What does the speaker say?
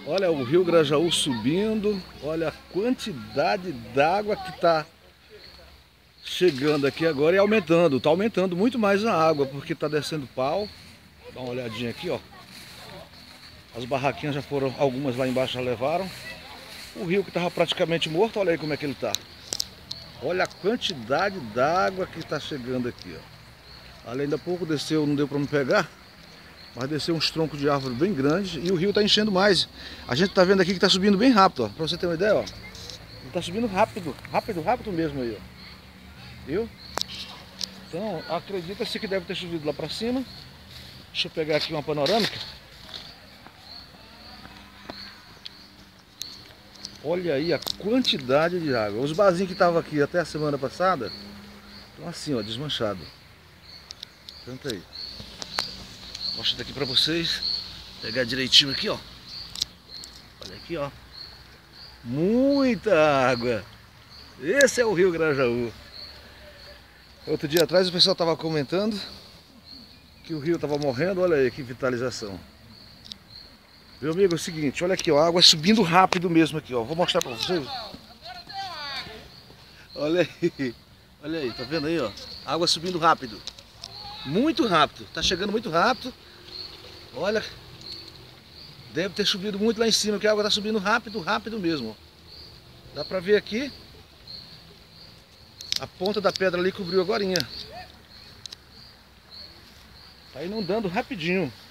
Olha o rio Grajaú subindo. Olha a quantidade d'água que está chegando aqui agora e aumentando. Está aumentando muito mais a água porque está descendo pau. Dá uma olhadinha aqui, ó. As barraquinhas já foram, algumas lá embaixo já levaram. O rio que estava praticamente morto, olha aí como é que ele está. Olha a quantidade d'água que está chegando aqui, ó. Além da pouco desceu, não deu para me pegar, mas desceu uns troncos de árvore bem grandes e o rio está enchendo mais. A gente está vendo aqui que está subindo bem rápido, ó. Para você ter uma ideia, ó. Ele está subindo rápido, rápido mesmo aí, ó. Viu? Então, acredita-se que deve ter chovido lá para cima. Deixa eu pegar aqui uma panorâmica. Olha aí a quantidade de água. Os barzinhos que estavam aqui até a semana passada estão assim, ó, desmanchados. Tenta aí. Mostra daqui pra vocês. Pegar direitinho aqui, ó. Olha aqui, ó. Muita água. Esse é o rio Grajaú. Outro dia atrás o pessoal estava comentando que o rio estava morrendo. Olha aí que vitalização. Meu amigo, é o seguinte, olha aqui, ó, a água subindo rápido mesmo aqui, ó. Vou mostrar pra vocês. Olha aí, tá vendo aí, ó? Água subindo rápido. Muito rápido, tá chegando muito rápido. Olha, deve ter subido muito lá em cima, porque a água tá subindo rápido mesmo. Dá pra ver aqui. A ponta da pedra ali cobriu agorinha. Tá inundando rapidinho.